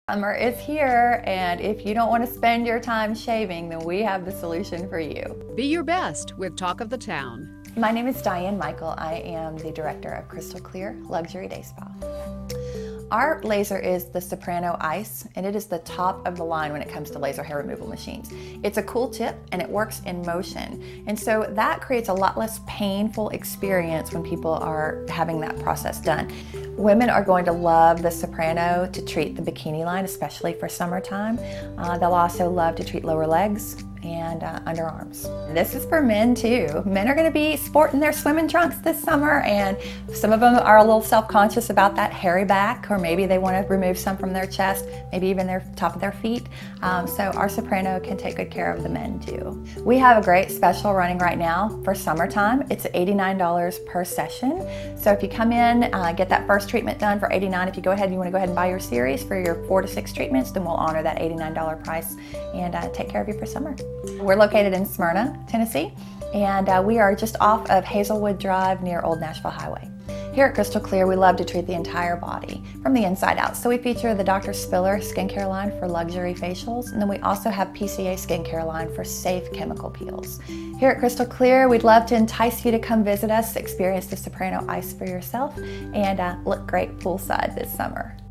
Summer is here, and if you don't want to spend your time shaving, then we have the solution for you. Be your best with Talk of the Town. My name is Diane Michael. I am the director of Crystal Clear Luxury Day Spa. Our laser is the Soprano Ice, and it is the top of the line when it comes to laser hair removal machines. It's a cool tip and it works in motion. And so that creates a lot less painful experience when people are having that process done. Women are going to love the Soprano to treat the bikini line, especially for summertime. They'll also love to treat lower legs and underarms. This is for men too. Men are going to be sporting their swimming trunks this summer, and some of them are a little self-conscious about that hairy back, or maybe they want to remove some from their chest, maybe even their top of their feet. So our Soprano can take good care of the men too. We have a great special running right now for summertime. It's $89 per session. So if you come in, get that first treatment done for $89. If you go ahead and you want to go ahead and buy your series for your 4 to 6 treatments, then we'll honor that $89 price and take care of you for summer. We're located in Smyrna, Tennessee, and we are just off of Hazelwood Drive near Old Nashville Highway. Here at Crystal Clear, we love to treat the entire body from the inside out. So we feature the Dr. Spiller skincare line for luxury facials, and then we also have PCA skincare line for safe chemical peels. Here at Crystal Clear, we'd love to entice you to come visit us, experience the Soprano Ice for yourself, and look great poolside this summer.